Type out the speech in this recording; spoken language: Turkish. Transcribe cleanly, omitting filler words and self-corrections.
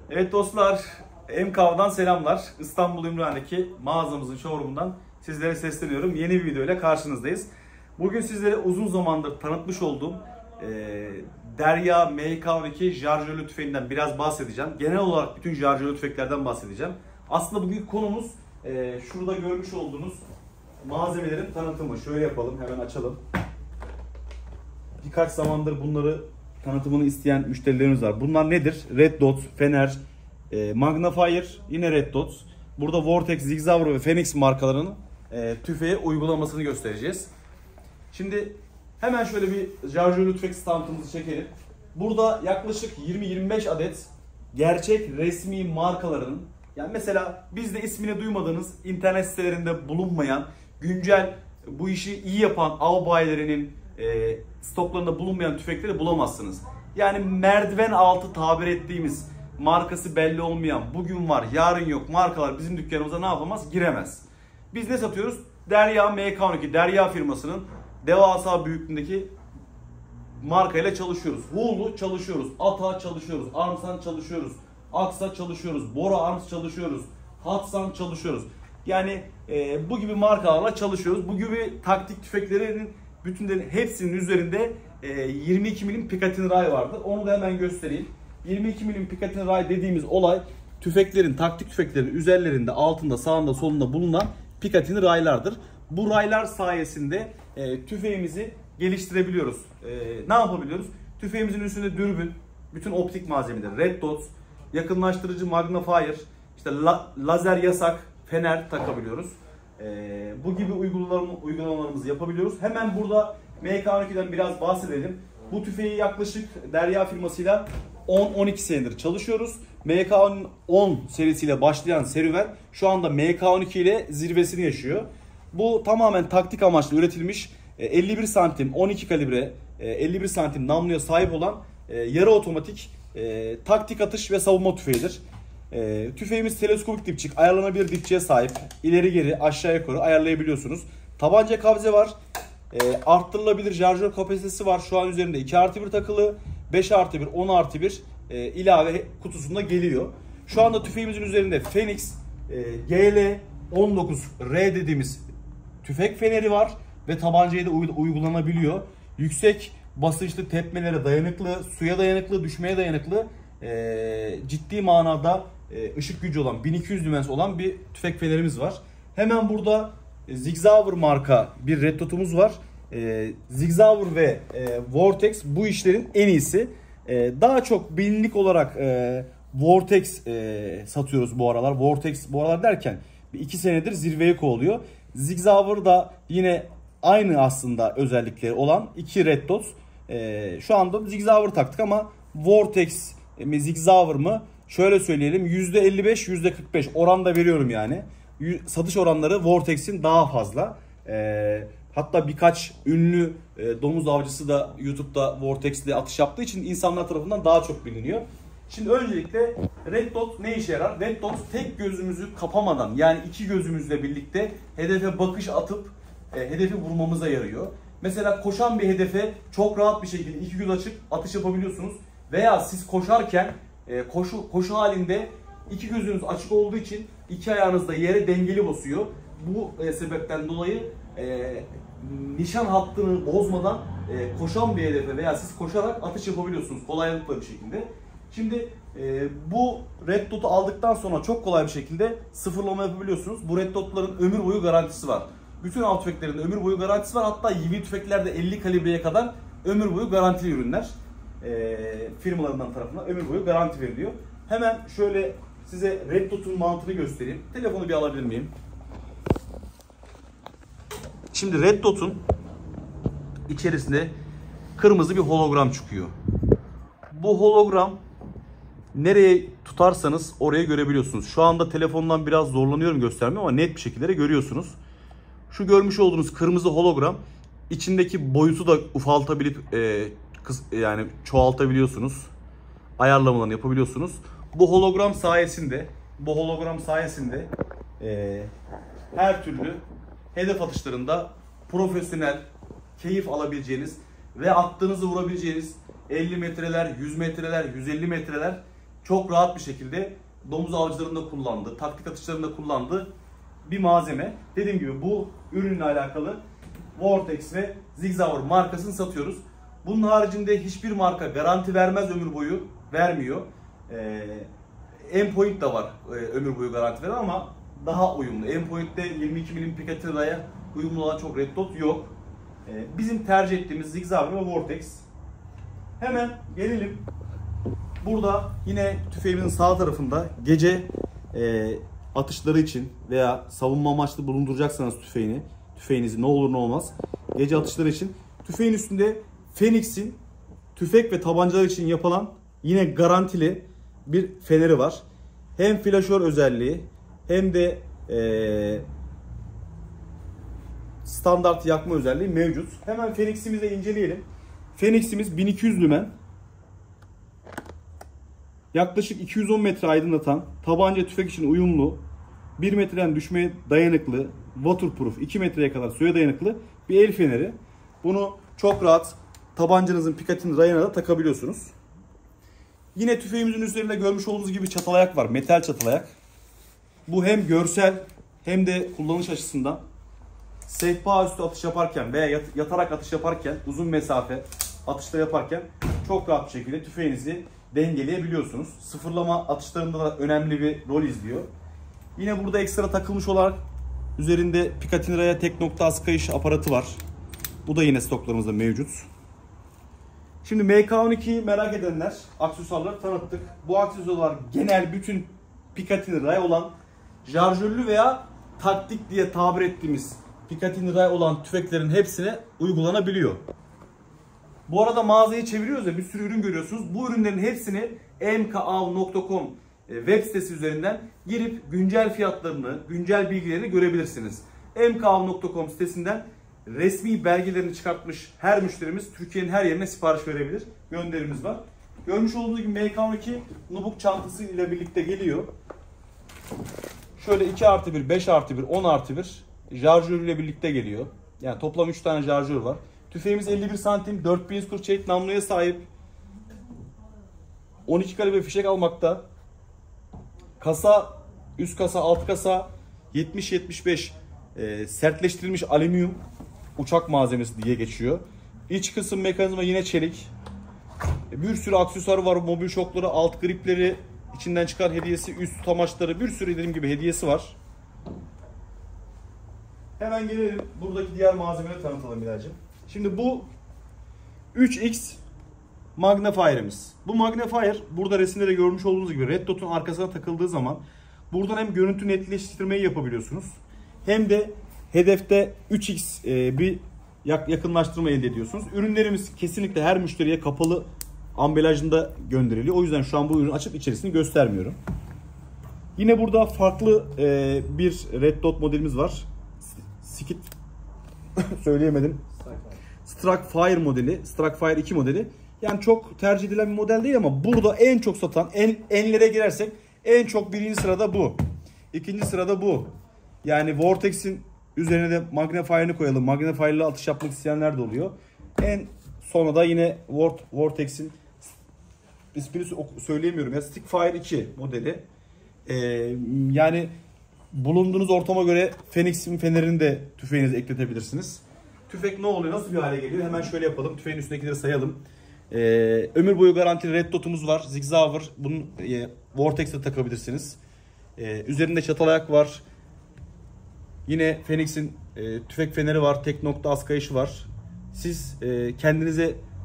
Evet dostlar, MKV'dan selamlar. İstanbul Ümraniye'deki mağazamızın showroom'undan sizlere sesleniyorum. Yeni bir video ile karşınızdayız. Bugün sizlere uzun zamandır tanıtmış olduğum Derya MKV2 şarjörlü tüfeğinden biraz bahsedeceğim. Genel olarak bütün şarjörlü tüfeklerden bahsedeceğim. Aslında bugün konumuz şurada görmüş olduğunuz malzemelerin tanıtımı. Şöyle yapalım, hemen açalım. Birkaç zamandır bunları tanıtımını isteyen müşterilerimiz var. Bunlar nedir? Red Dot, Fener, Magnifier, yine Red Dot. Burada Vortex, Zigzauer ve Phoenix markalarının tüfeğe uygulamasını göstereceğiz. Şimdi hemen şöyle bir şarjörlü tüfek standımızı çekelim. Burada yaklaşık 20-25 adet gerçek resmi markaların, yani mesela bizde ismini duymadığınız, internet sitelerinde bulunmayan, güncel bu işi iyi yapan av bayilerinin stoklarında bulunmayan tüfekleri bulamazsınız. Yani merdiven altı tabir ettiğimiz, markası belli olmayan, bugün var yarın yok markalar bizim dükkanımıza ne yapamaz? Giremez. Biz ne satıyoruz? Derya MK12, Derya firmasının devasa büyüklüğündeki markayla çalışıyoruz. Huğlu çalışıyoruz, Ata çalışıyoruz, Armsan çalışıyoruz, Aksa çalışıyoruz, Bora Arms çalışıyoruz, Hatsan çalışıyoruz. Yani bu gibi markalarla çalışıyoruz. Bu gibi taktik tüfeklerin bütünlerin hepsinin üzerinde 22 milim Picatinny ray vardır. Onu da hemen göstereyim. 22 milim Picatinny ray dediğimiz olay tüfeklerin, taktik tüfeklerin üzerlerinde, altında, sağında, solunda bulunan Picatinny raylardır. Bu raylar sayesinde tüfeğimizi geliştirebiliyoruz. Ne yapabiliyoruz? Tüfeğimizin üstünde dürbün, bütün optik malzemeler, Red Dot, yakınlaştırıcı Magnifier, işte lazer yasak, fener takabiliyoruz. Bu gibi uygulamalarımızı yapabiliyoruz. Hemen burada MK12'den biraz bahsedelim. Bu tüfeği yaklaşık Derya firmasıyla 10-12 senedir çalışıyoruz. MK10 serisiyle başlayan serüven şu anda MK12 ile zirvesini yaşıyor. Bu tamamen taktik amaçlı üretilmiş 51 santim 12 kalibre 51 santim namluya sahip olan yarı otomatik taktik atış ve savunma tüfeğidir. Tüfeğimiz teleskopik dipçik, ayarlanabilir dipçiye sahip. İleri geri aşağı yukarı ayarlayabiliyorsunuz. Tabanca kabze var. Arttırılabilir şarjör kapasitesi var. Şu an üzerinde 2+1 takılı. 5+1, 10+1 ilave kutusunda geliyor. Şu anda tüfeğimizin üzerinde Phoenix GL19R dediğimiz tüfek feneri var ve tabancaya da uygulanabiliyor. Yüksek basınçlı tepmelere dayanıklı, suya dayanıklı, düşmeye dayanıklı, ciddi manada ışık gücü olan 1200 lümens olan bir tüfek fenerimiz var. Hemen burada Zigzauer marka bir Red Dot'umuz var. Zigzauer ve Vortex bu işlerin en iyisi. Daha çok bilinlik olarak Vortex satıyoruz bu aralar. Vortex bu aralar derken 2 senedir zirveye kovalıyor. Zigzauer da yine aynı aslında özellikleri olan 2 Red Dot. Şu anda Zigzauer taktık ama Vortex mi Zigzauer mı? Şöyle söyleyelim, %55 %45 oranda veriyorum yani. Satış oranları Vortex'in daha fazla. Hatta birkaç ünlü domuz avcısı da YouTube'da Vortex ile atış yaptığı için insanlar tarafından daha çok biliniyor. Şimdi öncelikle Red Dot ne işe yarar? Red Dot tek gözümüzü kapamadan, yani iki gözümüzle birlikte hedefe bakış atıp hedefi vurmamıza yarıyor. Mesela koşan bir hedefe çok rahat bir şekilde iki göz açıp atış yapabiliyorsunuz. Veya siz koşarken koşu halinde iki gözünüz açık olduğu için iki ayağınız da yere dengeli basıyor. Bu sebepten dolayı nişan hattını bozmadan koşan bir hedefe veya siz koşarak atış yapabiliyorsunuz kolaylıkla bir şekilde. Şimdi bu Red Dot'u aldıktan sonra çok kolay bir şekilde sıfırlama yapabiliyorsunuz. Bu Red Dot'ların ömür boyu garantisi var. Bütün av tüfeklerinde ömür boyu garantisi var. Hatta YV tüfeklerde 50 kalibreye kadar ömür boyu garantili ürünler. Firmalarından tarafından ömür boyu garanti veriliyor. Hemen şöyle size Red Dot'un mantığını göstereyim. Telefonu bir alabilir miyim? Şimdi Red Dot'un içerisinde kırmızı bir hologram çıkıyor. Bu hologram nereye tutarsanız orayı görebiliyorsunuz. Şu anda telefondan biraz zorlanıyorum göstermeye ama net bir şekilde görüyorsunuz. Şu görmüş olduğunuz kırmızı hologram içindeki boyutu da ufaltabilip yani çoğaltabiliyorsunuz. Ayarlamalarını yapabiliyorsunuz. Bu hologram sayesinde her türlü hedef atışlarında profesyonel, keyif alabileceğiniz ve attığınızı vurabileceğiniz 50 metreler, 100 metreler, 150 metreler çok rahat bir şekilde domuz avcılarında kullandığı, taktik atışlarında kullandığı bir malzeme. Dediğim gibi bu ürünle alakalı Vortex ve Sig Sauer markasını satıyoruz. Bunun haricinde hiçbir marka garanti vermez, ömür boyu vermiyor. Endpoint da var ömür boyu garanti veren ama daha uyumlu. Endpoint'te 22 milim Picatinny'ye uyumlu olan çok Red Dot yok. Bizim tercih ettiğimiz Sig Sauer ve Vortex. Hemen gelelim. Burada yine tüfeğimizin sağ tarafında gece atışları için veya savunma amaçlı bulunduracaksanız tüfeğinizi ne olur ne olmaz gece atışları için tüfeğin üstünde Phoenix'in tüfek ve tabancalar için yapılan yine garantili bir feneri var. Hem flaşör özelliği hem de standart yakma özelliği mevcut. Hemen Phoenix'imizi inceleyelim. Phoenix'imiz 1200 lümen. Yaklaşık 210 metre aydınlatan, tabanca tüfek için uyumlu, 1 metreden düşmeye dayanıklı, waterproof, 2 metreye kadar suya dayanıklı bir el feneri. Bunu çok rahat tabancanızın Picatinny rayına da takabiliyorsunuz. Yine tüfeğimizin üzerinde görmüş olduğunuz gibi çatalayak var, metal çatalayak. Bu hem görsel hem de kullanış açısından sehpa üstü atış yaparken veya yatarak atış yaparken, uzun mesafe atışta yaparken çok rahat bir şekilde tüfeğinizi dengeleyebiliyorsunuz. Sıfırlama atışlarında da önemli bir rol izliyor. Yine burada ekstra takılmış olarak üzerinde Picatinny raya tek nokta az kayış aparatı var. Bu da yine stoklarımızda mevcut. Şimdi MK12'yi merak edenler, aksesuarları tanıttık. Bu aksesuarlar genel bütün Picatinny ray olan şarjörlü veya taktik diye tabir ettiğimiz Picatinny ray olan tüfeklerin hepsine uygulanabiliyor. Bu arada mağazayı çeviriyoruz ya, bir sürü ürün görüyorsunuz. Bu ürünlerin hepsini mkav.com web sitesi üzerinden girip güncel fiyatlarını, güncel bilgilerini görebilirsiniz. mkav.com sitesinden resmi belgelerini çıkartmış her müşterimiz Türkiye'nin her yerine sipariş verebilir. Gönderimiz var. Görmüş olduğunuz gibi MK12 nubuk çantası ile birlikte geliyor. Şöyle 2+1, 5+1, 10+1 şarjörüyle birlikte geliyor. Yani toplam 3 tane şarjör var. Tüfeğimiz 51 santim, 4140 çelik namluya sahip. 12 kalibre fişek almakta. Kasa, üst kasa, alt kasa 70-75 sertleştirilmiş alüminyum uçak malzemesi diye geçiyor. İç kısım mekanizma yine çelik. Bir sürü aksesuarı var, mobil şokları, alt gripleri, içinden çıkan hediyesi, üst tutamaçları, bir sürü dediğim gibi hediyesi var. Hemen gelelim buradaki diğer malzemeleri tanıtalım Bilal'cim. Şimdi bu 3X magnifier'imiz. Bu magnifier burada resimde de görmüş olduğunuz gibi Red Dot'un arkasına takıldığı zaman buradan hem görüntü netleştirmeyi yapabiliyorsunuz hem de hedefte 3X bir yakınlaştırma elde ediyorsunuz. Ürünlerimiz kesinlikle her müşteriye kapalı ambalajında gönderiliyor. O yüzden şu an bu ürünü açıp içerisini göstermiyorum. Yine burada farklı bir Red Dot modelimiz var. Söyleyemedim. Strike modeli, Strike 2 modeli. Yani çok tercih edilen bir model değil ama burada en çok satan, enlere girersek en çok birinci sırada bu. İkinci sırada bu. Yani Vortex'in üzerine de magnifier'ını koyalım. Magnifier'la atış yapmak isteyenler de oluyor. En sonra da yine Vortex'in ismini söyleyemiyorum ya, Stickfire 2 modeli. Yani bulunduğunuz ortama göre Phoenix'in fenerini de tüfeğinize ekletebilirsiniz. Tüfek ne oluyor? Nasıl bir hale geliyor? Hemen şöyle yapalım. Tüfeğin üstündekileri sayalım. Ömür boyu garantili Red Dot'umuz var. Sig Sauer. Bunun Vortex'e takabilirsiniz. Üzerinde çatalayak var. Yine Phoenix'in tüfek feneri var. Tek nokta az kayışı var. Siz kendinize